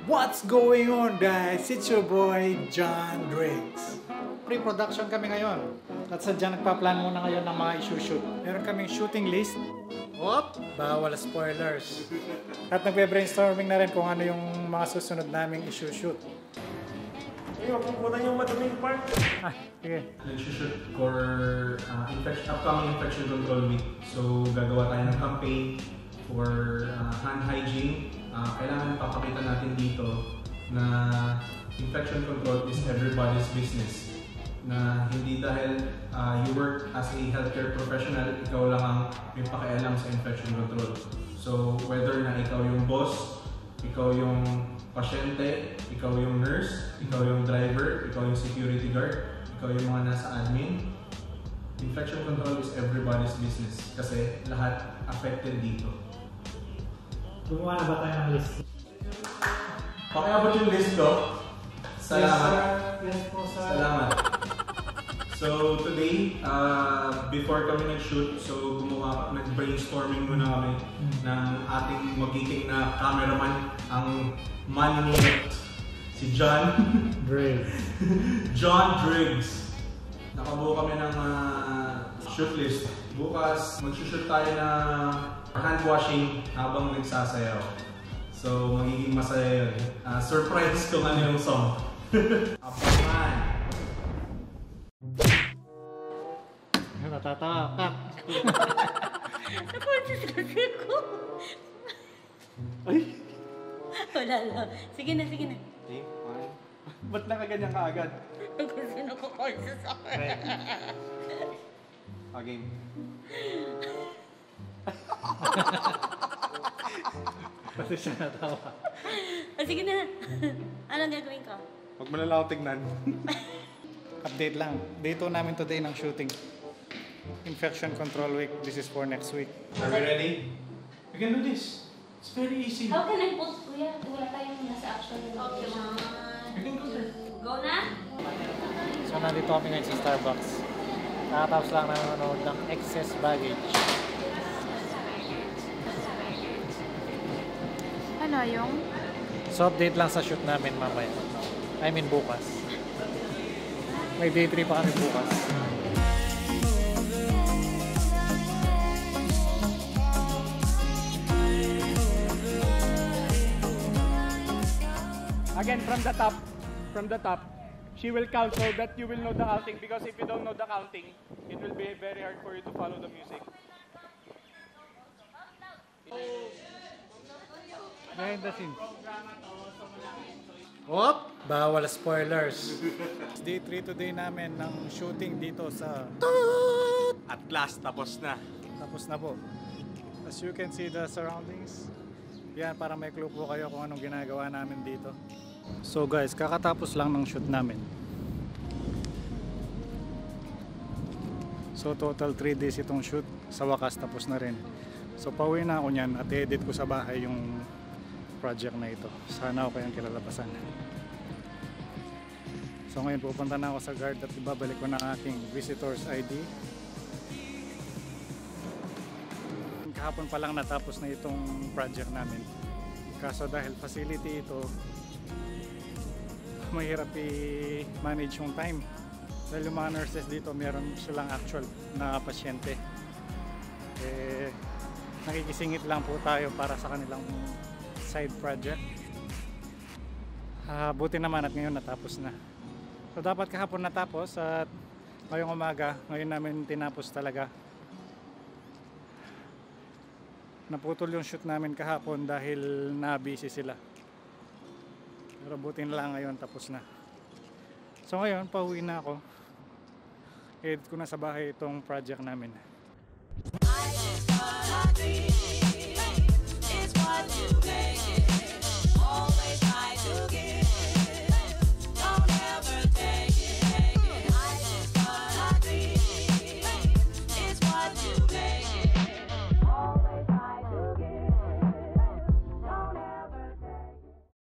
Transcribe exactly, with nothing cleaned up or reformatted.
What's going on, guys? It's your boy, John Driggs. Pre-production kami ngayon. At sadya nagpa-plan muna ngayon ng mga issue-shoot. Meron kaming shooting list. Whoop! Bawal spoilers. At nagbe-brainstorming na rin kung ano yung mga susunod naming issue-shoot. Ayun, pupunta yung madaming part. Ah, sige. Nag-shoot for uh, infection, upcoming infection control week. So, gagawa tayo ng campaign for uh, hand hygiene. Uh, kailangan papakita natin dito na infection control is everybody's business. Na hindi dahil uh, you work as a healthcare professional, ikaw lang ang may pakialam sa infection control. So, whether na ikaw yung boss, ikaw yung pasyente, ikaw yung nurse, ikaw yung driver, ikaw yung security guard, ikaw yung mga nasa admin, infection control is everybody's business kasi lahat affected dito. Gumawa na ba tayo ng list? Pakiabot yung list ko. Salamat. Yes, po, sir. Salamat. So today, uh, before kami nag-shoot, so gumawa, nag-brainstorming muna kami ng ating magiging na cameraman, ang man ni si John Driggs. John Driggs. Nakabuo kami ng uh, shoot list. Bukas, mag-shoot tayo na hand washing habang nagsasayaw. So magiging masaya yun. Uh, surprise kung ano yung song. Apaman! Natatawa ka. Napuntis kasi ko. Ay! Wala lang. Sige na, sige na. Okay, fine. Ba't nakaganyan ka agad? Kasi nakakonsya sa akin. Okay. Pati siya natawa. Ah, sige na. Anong gagawin ko? Huwag mo na lang ako tignan. Update lang. Day two namin today ng shooting. Infection Control Week. This is for next week. Are we ready? We can do this. It's very easy. How can I put, kuya? Wala tayong nasa action. Okay, one, two, go na? So nandito kami ngayon sa Starbucks. Nakatapos lang na nanonood ng excess baggage. Ano yung? So update lang sa shoot namin mamaya. I mean bukas. May day three pa kami bukas. Again, from the top, from the top, she will count so that you will know the counting, because if you don't know the counting, it will be very hard for you to follow the music. Behind the scenes. Whoop! Bawal spoilers. Day three today namin ng shooting dito sa At last, tapos na. tapos na po. As you can see the surroundings. Yan, para may clue po kayo kung anong ginagawa namin dito. So guys, kakatapos lang ng shoot namin. So total three days itong shoot. Sa wakas tapos na rin. So pauwi na ako niyan at edit ko sa bahay yung project na ito. Sana ako kayang kilalabasan. So ngayon pupunta na ako sa guard at ibabalik ko na aking visitor's I D. Kahapon pa lang natapos na itong project namin. Kaso dahil facility ito, mahirap i-manage yung time. Dahil yung mga nurses dito, meron silang actual na pasyente. Eh, nakikisingit lang po tayo para sa kanilang side project. Uh, buti naman at ngayon natapos na. So dapat kahapon natapos at ngayong umaga, ngayon namin tinapos talaga. Naputol yung shoot namin kahapon dahil na-busy sila. Pero buti na lang ngayon tapos na. So ngayon, pauwi na ako. Edit ko na sa bahay itong project namin.